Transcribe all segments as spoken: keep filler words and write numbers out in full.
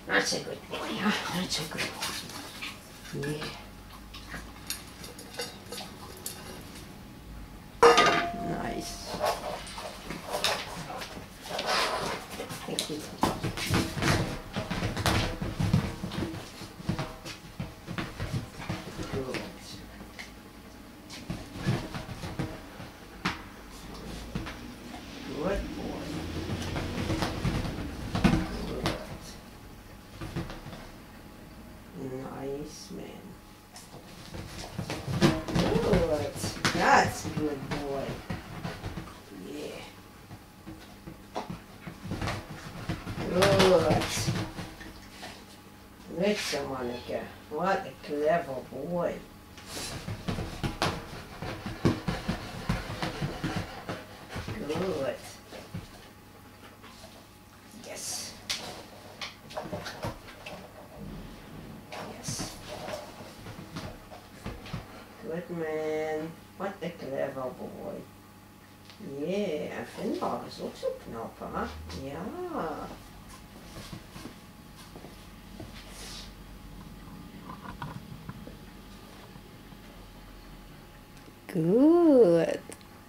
That's a good boy, huh? That's a good boy. Yeah. Nice. Thank you. Good. Good boy. Good. Nice man. Good. That's a good boy. Yeah. Good. Good, Monica. What a clever boy. Good. Yes. Yes. Good man. What a clever boy. Yeah, en Finbar is ook zo knap, hè? Ja. Good.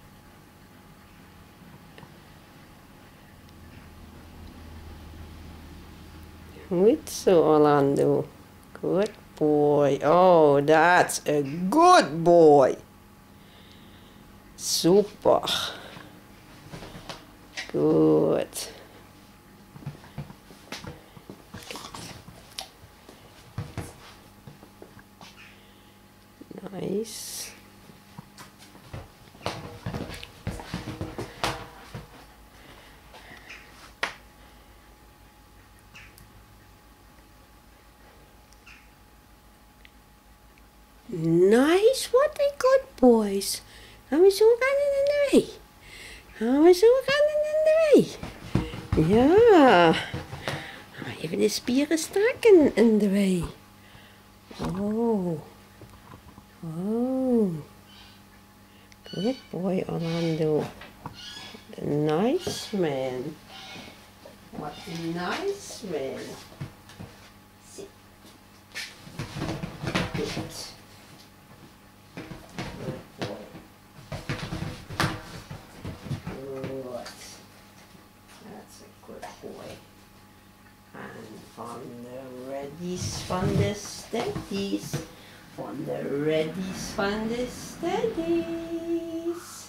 Goed zo, Orlando. Good boy. Oh, that's a good boy. Super. Good. Nice. Nice, what a good boys. Gaan we zo gaan in de wei. Gaan we zo gaan in de wei. Ja. Even de spieren strakken in de wei. Oh. Oh. Good boy, Orlando. What a nice man. What a nice man. Sit. Good. Boy. And van de reddies van de steadies. Van de reddies van de steadies.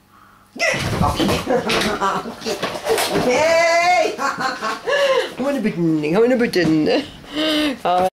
Oké. Oké. Gaan we naar buiten. Gaan we naar buiten.